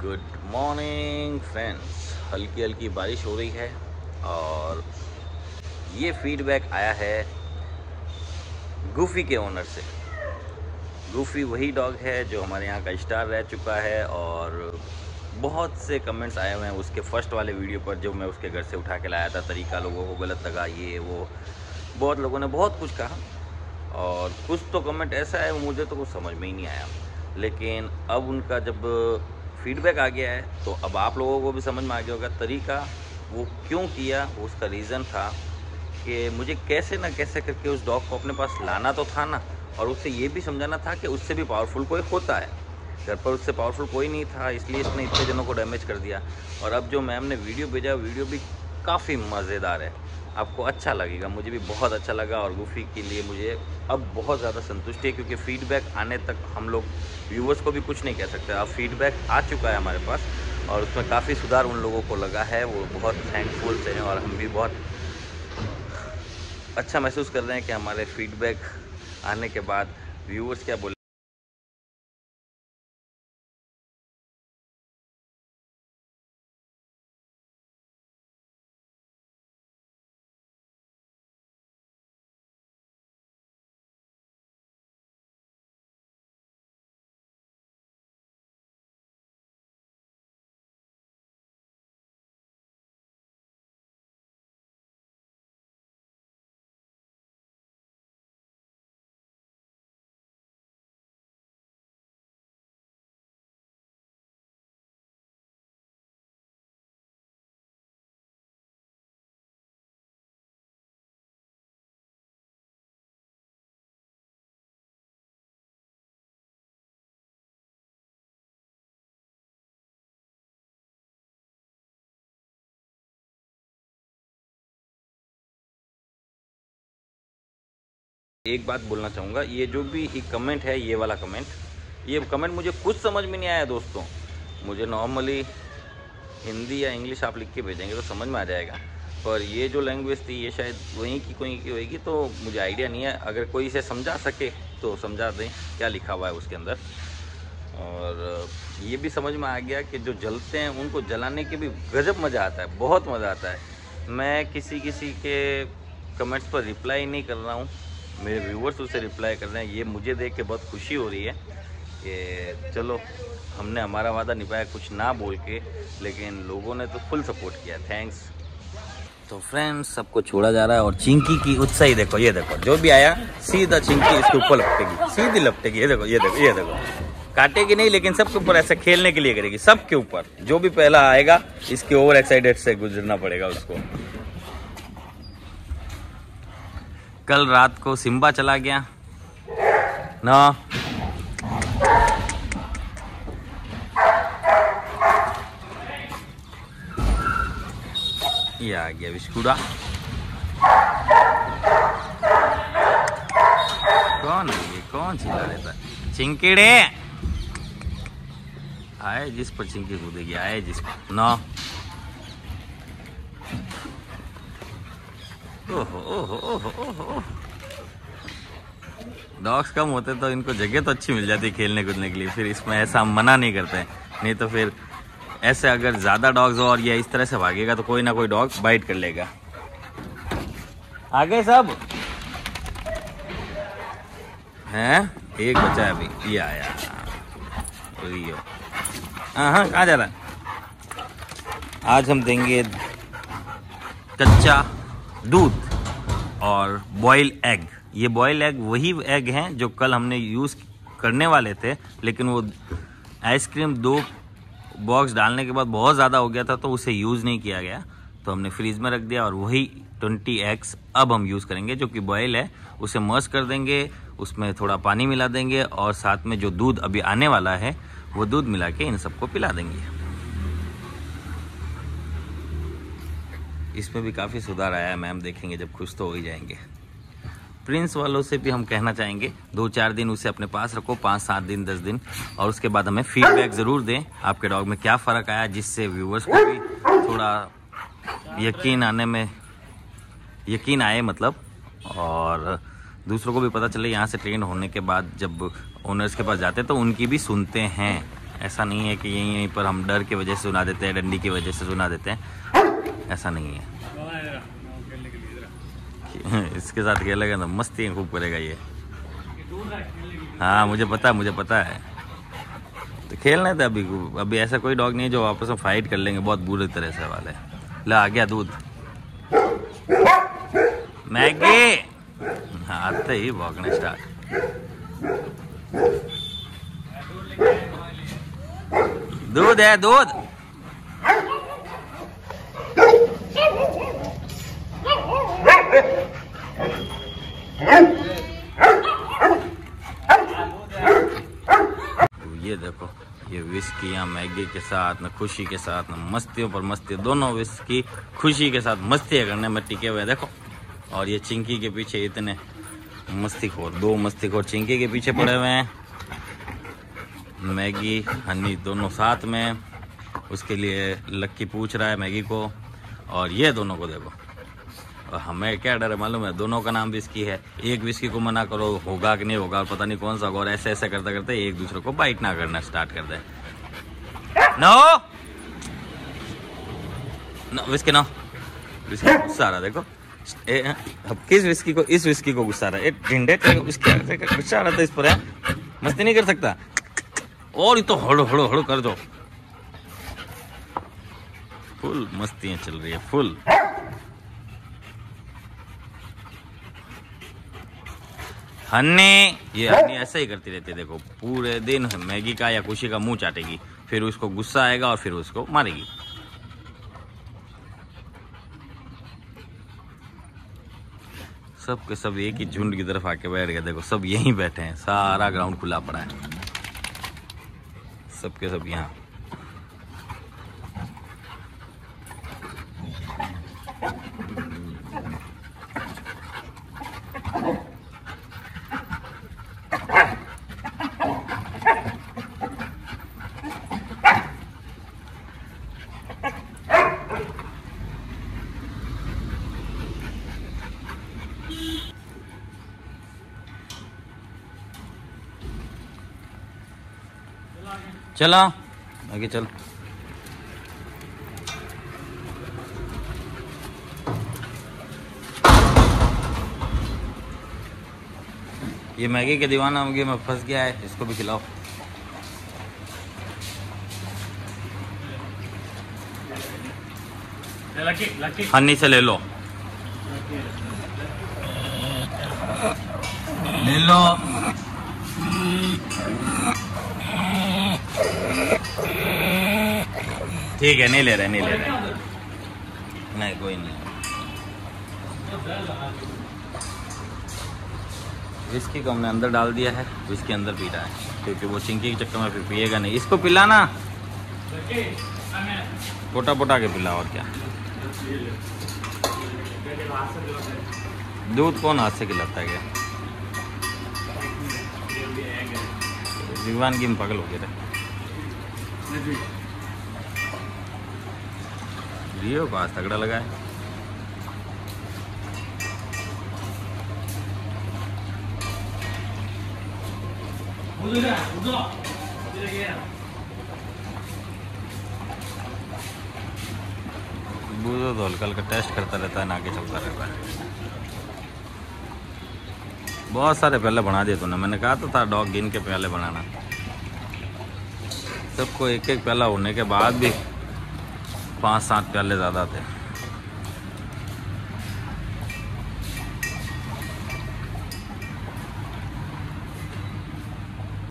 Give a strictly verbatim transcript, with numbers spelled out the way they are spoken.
Good morning friends. हल्की हल्की बारिश हो रही है और ये फीडबैक आया है गूफी के ओनर से। गूफी वही डॉग है जो हमारे यहाँ का स्टार रह चुका है और बहुत से कमेंट्स आए हुए हैं उसके फर्स्ट वाले वीडियो पर जो मैं उसके घर से उठा के लाया था। तरीका लोगों को गलत लगा, ये वो बहुत लोगों ने बहुत कुछ कहा और कुछ तो कमेंट ऐसा है मुझे तो कुछ समझ में ही नहीं आया। लेकिन अब उनका जब फीडबैक आ गया है तो अब आप लोगों को भी समझ में आ गया होगा तरीका वो क्यों किया। उसका रीज़न था कि मुझे कैसे ना कैसे करके उस डॉग को अपने पास लाना तो था ना, और उससे ये भी समझाना था कि उससे भी पावरफुल कोई होता है। घर पर उससे पावरफुल कोई नहीं था, इसलिए इसने इतने जनों को डैमेज कर दिया। और अब जो मैम ने वीडियो भेजा, वीडियो भी काफ़ी मज़ेदार है, आपको अच्छा लगेगा। मुझे भी बहुत अच्छा लगा और गूफी के लिए मुझे अब बहुत ज़्यादा संतुष्टि है, क्योंकि फीडबैक आने तक हम लोग व्यूवर्स को भी कुछ नहीं कह सकते। अब फीडबैक आ चुका है हमारे पास और उसमें काफ़ी सुधार उन लोगों को लगा है, वो बहुत थैंकफुल से हैं और हम भी बहुत अच्छा महसूस कर रहे हैं कि हमारे फीडबैक आने के बाद व्यूवर्स क्या बोले। एक बात बोलना चाहूँगा, ये जो भी एक कमेंट है, ये वाला कमेंट, ये कमेंट मुझे कुछ समझ में नहीं आया दोस्तों। मुझे नॉर्मली हिंदी या इंग्लिश आप लिख के भेजेंगे तो समझ में आ जाएगा, पर ये जो लैंग्वेज थी ये शायद वहीं की कोई की होगी, तो मुझे आइडिया नहीं है। अगर कोई इसे समझा सके तो समझा दें क्या लिखा हुआ है उसके अंदर। और ये भी समझ में आ गया कि जो जलते हैं उनको जलाने के भी गजब मज़ा आता है, बहुत मज़ा आता है। मैं किसी किसी के कमेंट्स पर रिप्लाई नहीं कर रहा हूँ, मेरे व्यूवर्स उसे रिप्लाई कर रहे हैं। ये मुझे देख के बहुत खुशी हो रही है कि चलो हमने हमारा वादा निभाया, कुछ ना बोल के, लेकिन लोगों ने तो फुल सपोर्ट किया। थैंक्स। तो फ्रेंड्स, सबको छोड़ा जा रहा है और चिंकी की उत्साही देखो, ये देखो जो भी आया सीधा चिंकी इसके ऊपर लपटेगी, सीधी लपटेगी। ये देखो ये देखो ये देखो, काटेगी नहीं लेकिन सबके ऊपर ऐसे खेलने के लिए करेगी, सबके ऊपर। जो भी पहला आएगा इसके ओवर एक्साइटेड से गुजरना पड़ेगा उसको। कल रात को सिम्बा चला गया ना, ये आ गया बिस्कुड़ा। कौन है ये, कौन चिल्ला रहता है? चिंकीड़े आए जिस पर चिंकी कूदेगी, आए जिस पर ना। ओहो ओहो ओहो ओहो, डॉग्स कम होते तो इनको जगह तो अच्छी मिल जाती खेलने कूदने के लिए, फिर इसमें ऐसा हम मना नहीं करते। नहीं तो फिर ऐसे अगर ज़्यादा डॉग्स हो और ये इस तरह से भागेगा तो कोई ना कोई डॉग बाइट कर लेगा। आगे सब हैं, एक बचा है अभी, ये आया। हाँ हाँ, कहाँ जा रहा है? आज हम देंगे कच्चा दूध और बॉयल एग। ये बॉयल एग वही एग हैं जो कल हमने यूज़ करने वाले थे, लेकिन वो आइसक्रीम दो बॉक्स डालने के बाद बहुत ज़्यादा हो गया था तो उसे यूज़ नहीं किया गया, तो हमने फ्रीज में रख दिया। और वही ट्वेंटी एग्स अब हम यूज़ करेंगे जो कि बॉयल है। उसे मर्ज कर देंगे, उसमें थोड़ा पानी मिला देंगे और साथ में जो दूध अभी आने वाला है वो दूध मिला के इन सबको पिला देंगे। इसमें भी काफ़ी सुधार आया है, मैम देखेंगे जब, खुश तो हो ही जाएंगे। प्रिंस वालों से भी हम कहना चाहेंगे दो चार दिन उसे अपने पास रखो, पाँच सात दिन दस दिन, और उसके बाद हमें फीडबैक ज़रूर दें आपके डॉग में क्या फ़र्क आया, जिससे व्यूवर्स को भी थोड़ा यकीन आने में यकीन आए मतलब, और दूसरों को भी पता चले। यहाँ से ट्रेन होने के बाद जब ओनर्स के पास जाते हैं तो उनकी भी सुनते हैं ऐसा नहीं है कि यहीं यहीं पर हम डर की वजह से सुना देते हैं, डंडी की वजह से सुना देते हैं, ऐसा नहीं है। इसके साथ खेलेगा तो मस्ती खूब करेगा ये। हाँ मुझे पता है, मुझे पता है। तो खेलने थे अभी, अभी ऐसा कोई डॉग नहीं है जो आपस में फाइट कर लेंगे बहुत बुरी तरह से वाले। ला आ गया दूध, मैगी। हाँ आते ही भौंकने स्टार्ट। दूध है, दूध। ये देखो, ये विस्कियाँ मैगी के साथ, न खुशी के साथ, न मस्तियों पर मस्ती, दोनों विस्की खुशी के साथ मस्तियाँ करने में टिके हुए देखो। और ये चिंकी के पीछे इतने मस्तीखोर, दो मस्तीखोर चिंकी के पीछे पड़े हुए हैं। मैगी हनी दोनों साथ में, उसके लिए लक्की पूछ रहा है मैगी को। और ये दोनों को देखो, और हमें क्या डर है मालूम है, दोनों का नाम विस्की है। एक विस्की को मना करो होगा कि नहीं होगा, पता नहीं कौन सा होगा। और ऐसे ऐसे करते करते एक दूसरे को बाइट ना करना स्टार्ट कर दे। No no whisky, no whisky. गुस्सा आ रहा देखो, ए, अब किस विस्की को, इस विस्की को गुस्सा आ रहा है। ढिंडे गुस्सा आ रहा था इस पर है, मस्ती नहीं कर सकता। और ये तो हड़ो हड़ो हड़ो कर दो। फुल मस्तियां चल रही है, फुल। हन्नी, ये हन्नी ऐसा ही करती रहती है देखो, पूरे दिन मैगी का या खुशी का मुंह चाटेगी, फिर उसको गुस्सा आएगा और फिर उसको मारेगी। सब के सब एक ही झुंड की तरफ आके बैठ गए देखो, सब यहीं बैठे हैं, सारा ग्राउंड खुला पड़ा है, सब के सब यहाँ। चला आगे चल। ये मैगी के दीवाना मुझे में फंस गया है, इसको भी खिलाओ। Lucky, lucky. हनी से ले लो, ले लो। ठीक है, नहीं ले रहे, नहीं ले रहे, नहीं कोई नहीं। विस्की को हमने अंदर डाल दिया है, विस्की अंदर पी रहा है क्योंकि वो चिंकी के चक्कर में फिर पिएगा नहीं। इसको पिलाना, पोटा पोटा के पिला, और क्या। दूध कौन हाथ से खिलाता है क्या? विवान की पगल हो गए रियो को आज तगड़ा लगा है। बूझो तो हल्का हल्का टेस्ट करता रहता है, ना आगे चलता रहता है। बहुत सारे प्याले बना दिए तूने, मैंने कहा तो था डॉग गिन के प्याले बनाना। सबको एक एक प्याला होने के बाद भी पाँच सात प्याले ज़्यादा थे।